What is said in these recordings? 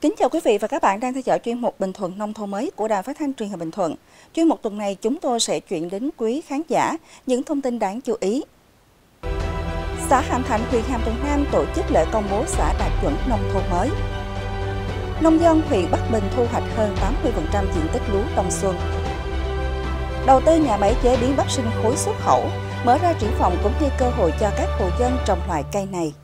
Kính chào quý vị và các bạn đang theo dõi chuyên mục Bình Thuận Nông thôn mới của Đài Phát thanh Truyền hình Bình Thuận. Chuyên mục tuần này chúng tôi sẽ chuyển đến quý khán giả những thông tin đáng chú ý. Xã Hàm Thạnh, huyện Hàm Thuận Nam tổ chức lễ công bố xã đạt chuẩn nông thôn mới. Nông dân huyện Bắc Bình thu hoạch hơn 80% diện tích lúa đông xuân. Đầu tư nhà máy chế biến bắp sinh khối xuất khẩu, mở ra triển vọng cũng như cơ hội cho các hộ dân trồng loại cây này.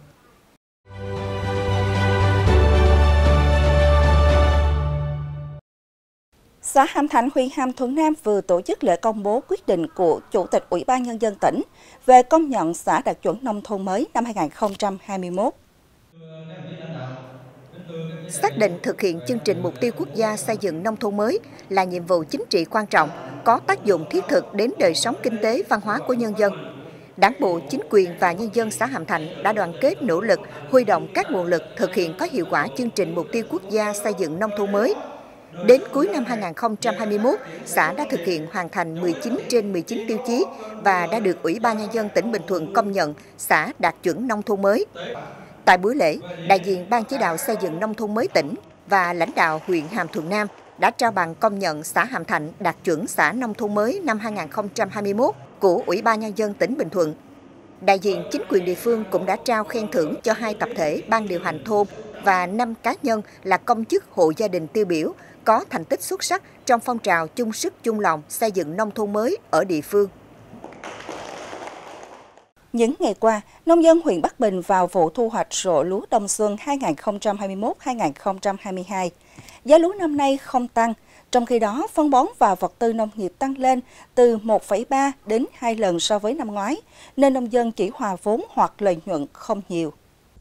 Xã Hàm Thạnh, huyện Hàm Thuận Nam vừa tổ chức lễ công bố quyết định của Chủ tịch Ủy ban Nhân dân tỉnh về công nhận xã đạt chuẩn nông thôn mới năm 2021. Xác định thực hiện chương trình mục tiêu quốc gia xây dựng nông thôn mới là nhiệm vụ chính trị quan trọng, có tác dụng thiết thực đến đời sống kinh tế, văn hóa của nhân dân. Đảng bộ, chính quyền và nhân dân xã Hàm Thạnh đã đoàn kết nỗ lực, huy động các nguồn lực thực hiện có hiệu quả chương trình mục tiêu quốc gia xây dựng nông thôn mới. Đến cuối năm 2021, xã đã thực hiện hoàn thành 19 trên 19 tiêu chí và đã được Ủy ban Nhân dân tỉnh Bình Thuận công nhận xã đạt chuẩn nông thôn mới. Tại buổi lễ, đại diện Ban chỉ đạo xây dựng nông thôn mới tỉnh và lãnh đạo huyện Hàm Thuận Nam đã trao bằng công nhận xã Hàm Thạnh đạt chuẩn xã nông thôn mới năm 2021 của Ủy ban Nhân dân tỉnh Bình Thuận. Đại diện chính quyền địa phương cũng đã trao khen thưởng cho 2 tập thể ban điều hành thôn và 5 cá nhân là công chức hộ gia đình tiêu biểu có thành tích xuất sắc trong phong trào chung sức chung lòng xây dựng nông thôn mới ở địa phương. Những ngày qua, nông dân huyện Bắc Bình vào vụ thu hoạch rộ lúa đông xuân 2021-2022. Giá lúa năm nay không tăng, trong khi đó phân bón và vật tư nông nghiệp tăng lên từ 1,3 đến 2 lần so với năm ngoái, nên nông dân chỉ hòa vốn hoặc lợi nhuận không nhiều.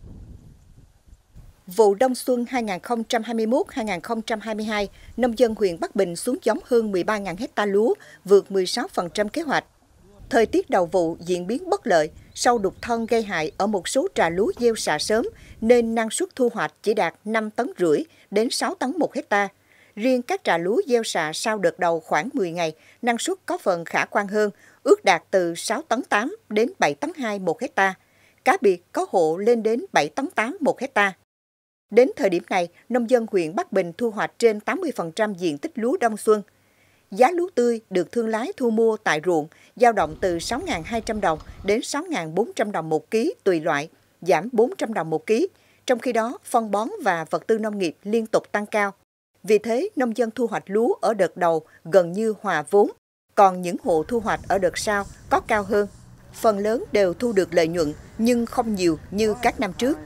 Vụ đông xuân 2021-2022, nông dân huyện Bắc Bình xuống giống hơn 13.000 ha lúa, vượt 16% kế hoạch. Thời tiết đầu vụ diễn biến bất lợi, sâu đục thân gây hại ở một số trà lúa gieo xạ sớm, nên năng suất thu hoạch chỉ đạt 5,5 tấn đến 6 tấn một hecta. Riêng các trà lúa gieo xạ sau đợt đầu khoảng 10 ngày, năng suất có phần khả quan hơn, ước đạt từ 6,8 tấn đến 7,2 tấn một hecta. Cá biệt có hộ lên đến 7,8 tấn một hecta. Đến thời điểm này, nông dân huyện Bắc Bình thu hoạch trên 80% diện tích lúa đông xuân. Giá lúa tươi được thương lái thu mua tại ruộng dao động từ 6.200 đồng đến 6.400 đồng một ký tùy loại, giảm 400 đồng một ký. Trong khi đó, phân bón và vật tư nông nghiệp liên tục tăng cao. Vì thế, nông dân thu hoạch lúa ở đợt đầu gần như hòa vốn, còn những hộ thu hoạch ở đợt sau có cao hơn. Phần lớn đều thu được lợi nhuận nhưng không nhiều như các năm trước.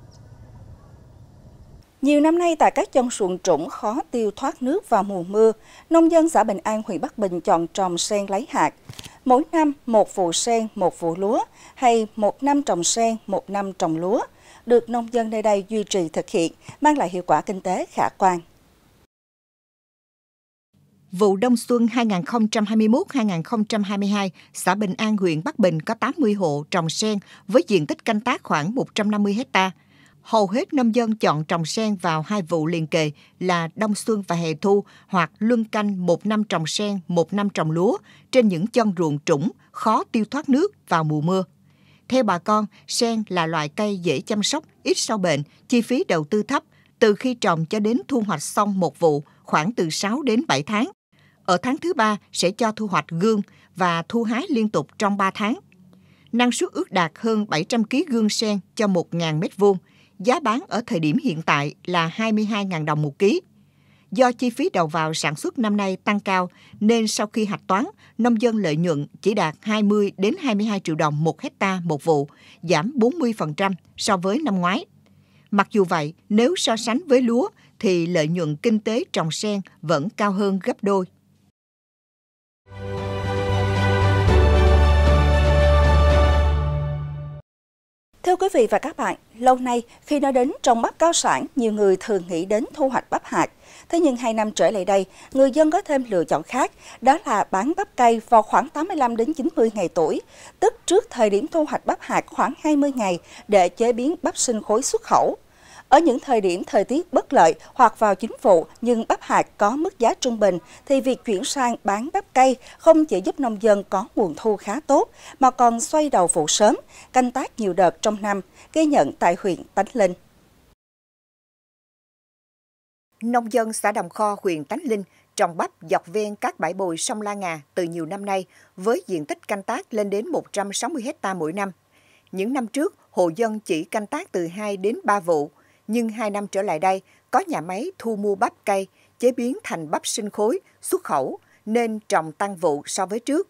Nhiều năm nay tại các chân ruộng trũng khó tiêu thoát nước vào mùa mưa, nông dân xã Bình An, huyện Bắc Bình chọn trồng sen lấy hạt. Mỗi năm một vụ sen, một vụ lúa, hay một năm trồng sen, một năm trồng lúa, được nông dân nơi đây duy trì thực hiện, mang lại hiệu quả kinh tế khả quan. Vụ đông xuân 2021-2022, xã Bình An, huyện Bắc Bình có 80 hộ trồng sen với diện tích canh tác khoảng 150 ha. Hầu hết nông dân chọn trồng sen vào 2 vụ liền kề là đông xuân và hè thu, hoặc luân canh 1 năm trồng sen, 1 năm trồng lúa trên những chân ruộng trũng khó tiêu thoát nước vào mùa mưa. Theo bà con, sen là loại cây dễ chăm sóc, ít sâu bệnh, chi phí đầu tư thấp, từ khi trồng cho đến thu hoạch xong một vụ khoảng từ 6 đến 7 tháng. Ở tháng thứ 3 sẽ cho thu hoạch gương và thu hái liên tục trong 3 tháng. Năng suất ước đạt hơn 700 kg gương sen cho 1.000 m². Giá bán ở thời điểm hiện tại là 22.000 đồng một ký. Do chi phí đầu vào sản xuất năm nay tăng cao, nên sau khi hạch toán, nông dân lợi nhuận chỉ đạt 20 đến 22 triệu đồng một hecta một vụ, giảm 40% so với năm ngoái. Mặc dù vậy, nếu so sánh với lúa, thì lợi nhuận kinh tế trồng sen vẫn cao hơn gấp đôi. Thưa quý vị và các bạn, lâu nay khi nói đến trồng bắp cao sản, nhiều người thường nghĩ đến thu hoạch bắp hạt. Thế nhưng 2 năm trở lại đây, người dân có thêm lựa chọn khác, đó là bán bắp cây vào khoảng 85 đến 90 ngày tuổi, tức trước thời điểm thu hoạch bắp hạt khoảng 20 ngày để chế biến bắp sinh khối xuất khẩu. Ở những thời điểm thời tiết bất lợi hoặc vào chính vụ nhưng bắp hạt có mức giá trung bình thì việc chuyển sang bán bắp cây không chỉ giúp nông dân có nguồn thu khá tốt mà còn xoay đầu vụ sớm, canh tác nhiều đợt trong năm, ghi nhận tại huyện Tánh Linh. Nông dân xã Đồng Kho, huyện Tánh Linh trồng bắp dọc ven các bãi bồi sông La Ngà từ nhiều năm nay với diện tích canh tác lên đến 160 hectare mỗi năm. Những năm trước, hộ dân chỉ canh tác từ 2 đến 3 vụ, nhưng 2 năm trở lại đây, có nhà máy thu mua bắp cây, chế biến thành bắp sinh khối, xuất khẩu, nên trồng tăng vụ so với trước.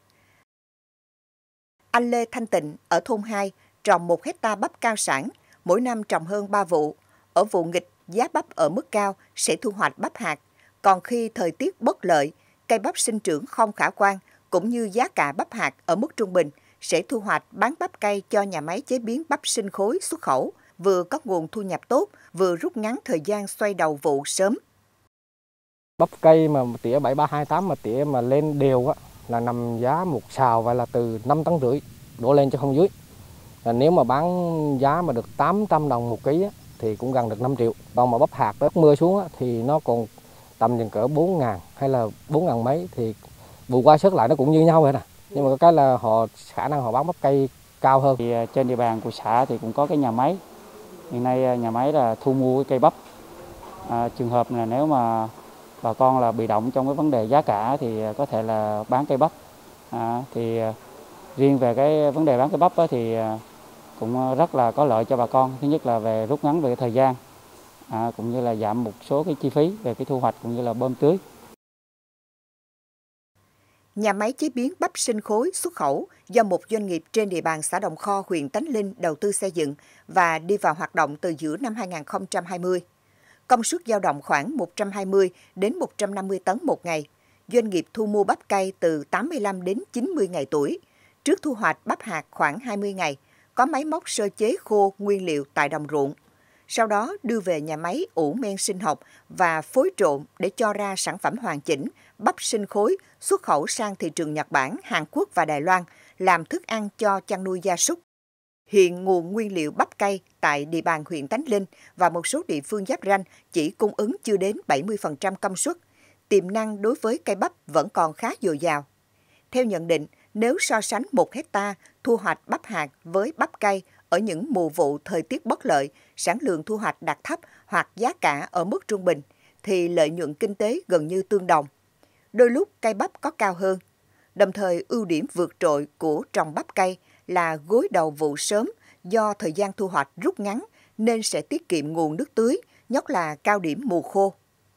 Anh Lê Thanh Tịnh ở thôn 2 trồng 1 hectare bắp cao sản, mỗi năm trồng hơn 3 vụ. Ở vụ nghịch, giá bắp ở mức cao sẽ thu hoạch bắp hạt, còn khi thời tiết bất lợi, cây bắp sinh trưởng không khả quan, cũng như giá cả bắp hạt ở mức trung bình, sẽ thu hoạch bán bắp cây cho nhà máy chế biến bắp sinh khối xuất khẩu, vừa có nguồn thu nhập tốt, vừa rút ngắn thời gian xoay đầu vụ sớm. Bắp cây mà tỉa 7328 mà tỉa mà lên đều á, là nằm giá một sào và là từ 5,5 tấn đổ lên cho không dưới. Nếu mà bán giá mà được 800 đồng một ký á, thì cũng gần được 5 triệu. Còn mà bắp hạt đó mưa xuống á, thì nó còn tầm chừng cỡ 4.000 hay là 4.000 mấy, thì vụ qua sớt lại nó cũng như nhau vậy nè. Nhưng mà cái là khả năng họ bán bắp cây cao hơn. Thì trên địa bàn của xã thì cũng có cái nhà máy. Hiện nay nhà máy là thu mua cái cây bắp. Trường hợp là nếu mà bà con là bị động trong cái vấn đề giá cả thì có thể là bán cây bắp. Thì riêng về cái vấn đề bán cây bắp thì cũng rất là có lợi cho bà con. Thứ nhất là về rút ngắn về thời gian, cũng như là giảm một số cái chi phí về cái thu hoạch cũng như là bơm tưới. Nhà máy chế biến bắp sinh khối xuất khẩu do một doanh nghiệp trên địa bàn xã Đồng Kho, huyện Tánh Linh đầu tư xây dựng và đi vào hoạt động từ giữa năm 2020. Công suất dao động khoảng 120 đến 150 tấn một ngày. Doanh nghiệp thu mua bắp cây từ 85 đến 90 ngày tuổi. Trước thu hoạch bắp hạt khoảng 20 ngày, có máy móc sơ chế khô nguyên liệu tại đồng ruộng. Sau đó đưa về nhà máy ủ men sinh học và phối trộn để cho ra sản phẩm hoàn chỉnh, bắp sinh khối, xuất khẩu sang thị trường Nhật Bản, Hàn Quốc và Đài Loan, làm thức ăn cho chăn nuôi gia súc. Hiện nguồn nguyên liệu bắp cây tại địa bàn huyện Tánh Linh và một số địa phương giáp ranh chỉ cung ứng chưa đến 70% công suất. Tiềm năng đối với cây bắp vẫn còn khá dồi dào. Theo nhận định, nếu so sánh 1 hectare thu hoạch bắp hạt với bắp cây ở những mùa vụ thời tiết bất lợi, sản lượng thu hoạch đạt thấp hoặc giá cả ở mức trung bình, thì lợi nhuận kinh tế gần như tương đồng. Đôi lúc cây bắp có cao hơn. Đồng thời, ưu điểm vượt trội của trồng bắp cây là gối đầu vụ sớm do thời gian thu hoạch rút ngắn nên sẽ tiết kiệm nguồn nước tưới, nhất là cao điểm mùa khô.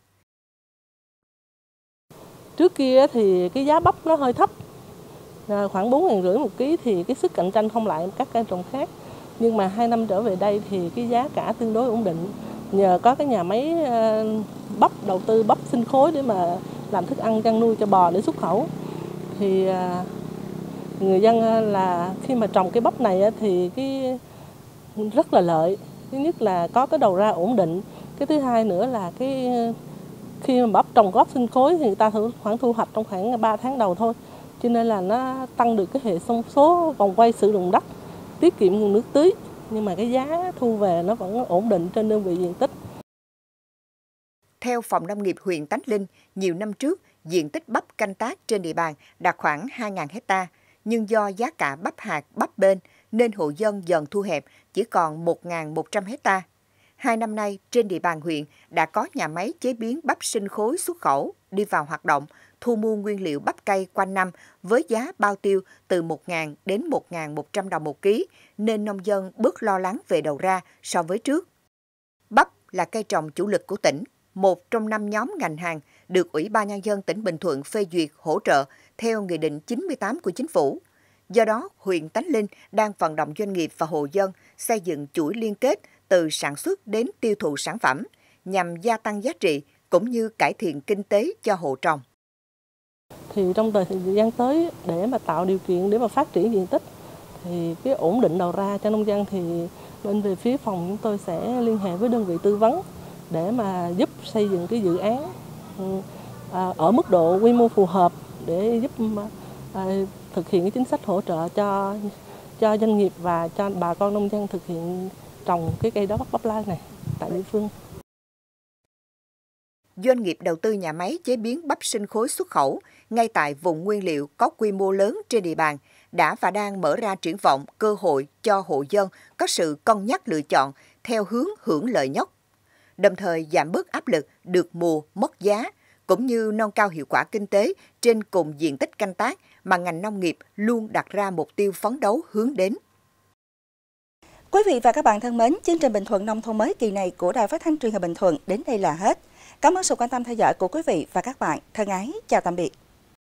Trước kia thì cái giá bắp nó hơi thấp, khoảng 4.500 một ký thì cái sức cạnh tranh không lại các cây trồng khác. Nhưng mà 2 năm trở về đây thì cái giá cả tương đối ổn định. Nhờ có cái nhà máy bắp đầu tư bắp sinh khối để mà làm thức ăn chăn nuôi cho bò để xuất khẩu. Thì người dân là khi mà trồng cái bắp này thì cái rất là lợi. Thứ nhất là có cái đầu ra ổn định. Cái thứ hai nữa là cái khi mà bắp trồng góp sinh khối thì người ta khoảng thu hoạch trong khoảng 3 tháng đầu thôi. Cho nên là nó tăng được cái hệ số vòng quay sử dụng đất, tiết kiệm nguồn nước tưới. Nhưng mà cái giá thu về nó vẫn ổn định trên đơn vị diện tích. Theo Phòng Nông nghiệp huyện Tánh Linh, nhiều năm trước, diện tích bắp canh tác trên địa bàn đạt khoảng 2.000 hectare, nhưng do giá cả bắp hạt, bắp bên nên hộ dân dần thu hẹp chỉ còn 1.100 hectare. 2 năm nay, trên địa bàn huyện đã có nhà máy chế biến bắp sinh khối xuất khẩu đi vào hoạt động, thu mua nguyên liệu bắp cây quanh năm với giá bao tiêu từ 1.000 đến 1.100 đồng một ký, nên nông dân bớt lo lắng về đầu ra so với trước. Bắp là cây trồng chủ lực của tỉnh, một trong 5 nhóm ngành hàng được Ủy ban Nhân dân tỉnh Bình Thuận phê duyệt hỗ trợ theo Nghị định 98 của Chính phủ. Do đó, huyện Tánh Linh đang vận động doanh nghiệp và hộ dân xây dựng chuỗi liên kết từ sản xuất đến tiêu thụ sản phẩm nhằm gia tăng giá trị cũng như cải thiện kinh tế cho hộ trồng. Thì trong thời gian tới để mà tạo điều kiện để mà phát triển diện tích thì cái ổn định đầu ra cho nông dân thì bên về phía phòng chúng tôi sẽ liên hệ với đơn vị tư vấn để mà giúp xây dựng cái dự án ở mức độ quy mô phù hợp để giúp thực hiện cái chính sách hỗ trợ cho doanh nghiệp và cho bà con nông dân thực hiện trồng cái cây đó bắp lai này tại địa phương. Doanh nghiệp đầu tư nhà máy chế biến bắp sinh khối xuất khẩu ngay tại vùng nguyên liệu có quy mô lớn trên địa bàn đã và đang mở ra triển vọng cơ hội cho hộ dân có sự cân nhắc lựa chọn theo hướng hưởng lợi nhất. đồng thời giảm bớt áp lực được mùa, mất giá, cũng như nâng cao hiệu quả kinh tế trên cùng diện tích canh tác mà ngành nông nghiệp luôn đặt ra mục tiêu phấn đấu hướng đến. Quý vị và các bạn thân mến, chương trình Bình Thuận Nông thôn mới kỳ này của Đài Phát thanh Truyền hình Bình Thuận đến đây là hết. Cảm ơn sự quan tâm theo dõi của quý vị và các bạn. Thân ái, chào tạm biệt.